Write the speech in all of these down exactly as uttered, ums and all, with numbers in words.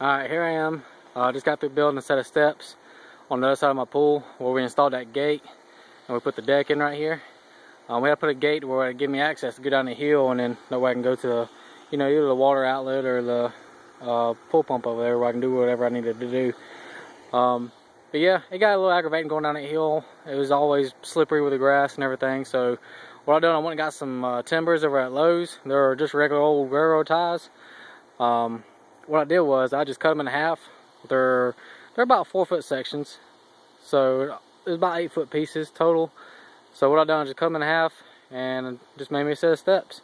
Alright, here I am. I uh, just got through building a set of steps on the other side of my pool where we installed that gate and we put the deck in right here. Um, we had to put a gate where it would give me access to go down the hill, and then that way I can go to the, you know, either the water outlet or the uh, pool pump over there where I can do whatever I needed to do. Um, but yeah, it got a little aggravating going down that hill. It was always slippery with the grass and everything. So what I done, I went and got some uh, timbers over at Lowe's. They're just regular old railroad ties. Um, what I did was I just cut them in half. They're they're about four foot sections, so it's about eight foot pieces total. So what I done is just cut them in half and just made me a set of steps.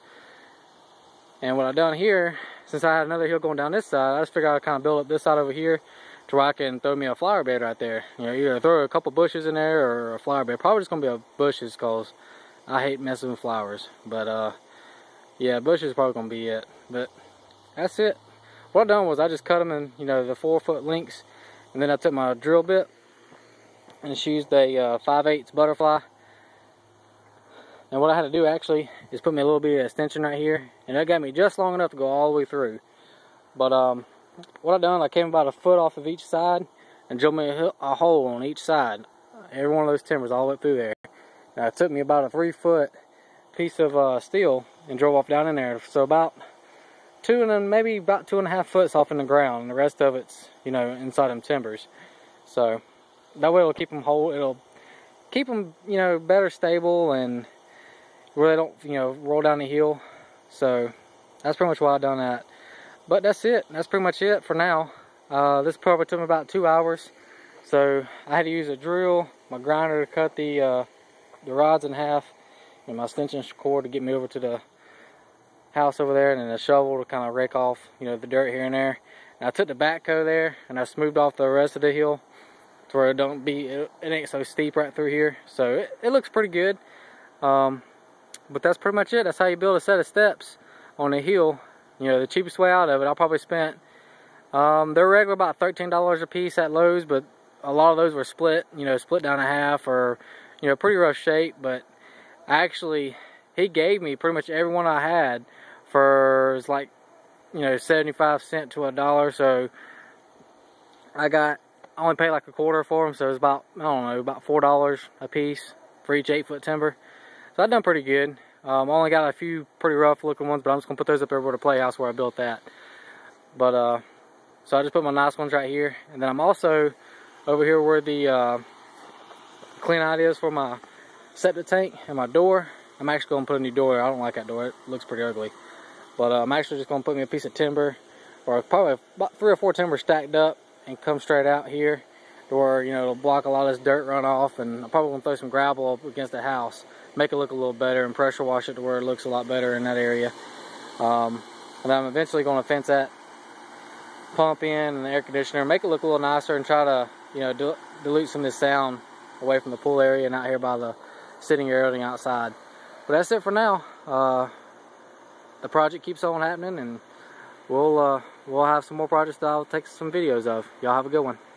And what I done here, since I had another hill going down this side, I just figured I'd kind of build up this side over here to where I can throw me a flower bed right there. You know, either throw a couple bushes in there or a flower bed. Probably just gonna be a bushes, cause I hate messing with flowers. But uh, yeah, bushes is probably gonna be it. But that's it. What I done was I just cut them in, you know, the four foot lengths, and then I took my drill bit and just used a uh, five eighths butterfly. And what I had to do actually is put me a little bit of extension right here, and that got me just long enough to go all the way through. But um, what I done, I came about a foot off of each side and drilled me a, a hole on each side. Every one of those timbers all the way through there. Now, it took me about a three foot piece of uh, steel and drove off down in there. So about two and then maybe about two and a half foot off in the ground, and the rest of it's, you know, inside them timbers. So that way it'll keep them whole. It'll keep them, you know, better stable and where they don't, you know, roll down the hill. So that's pretty much why I done that. But that's it. That's pretty much it for now. Uh, this probably took me about two hours. So I had to use a drill, my grinder to cut the uh, the rods in half, and my extension cord to get me over to the house over there, and then a shovel to kind of rake off, you know, the dirt here and there. And I took the backhoe there and I smoothed off the rest of the hill to where it don't be it, it ain't so steep right through here. So it, it looks pretty good. Um, but that's pretty much it. That's how you build a set of steps on a hill. You know, the cheapest way out of it, I probably spent um, they're regular about thirteen dollars a piece at Lowe's, but a lot of those were split, you know, split down a half, or, you know, pretty rough shape. But actually, he gave me pretty much every one I had for, it's like, you know, seventy-five cents to a dollar. So I got, I only paid like a quarter for them, so it was about, I don't know, about four dollars a piece for each eight foot timber. So I done pretty good. Um, I only got a few pretty rough looking ones, but I'm just gonna put those up there where the playhouse where I built that. But uh, so I just put my nice ones right here, and then I'm also over here where the uh, clean out is for my septic tank and my door. I'm actually going to put a new door. I don't like that door. It looks pretty ugly. But uh, I'm actually just going to put me a piece of timber, or probably about three or four timbers stacked up, and come straight out here to where, you know, it'll block a lot of this dirt runoff. And I'm probably going to throw some gravel up against the house, make it look a little better, and pressure wash it to where it looks a lot better in that area. Um, and I'm eventually going to fence that pump in and the air conditioner, make it look a little nicer, and try to, you know, dil dilute some of this sound away from the pool area and out here by the sitting area on the outside. But that's it for now. Uh, the project keeps on happening, and we'll uh, we'll have some more projects that I'll take some videos of. Y'all have a good one.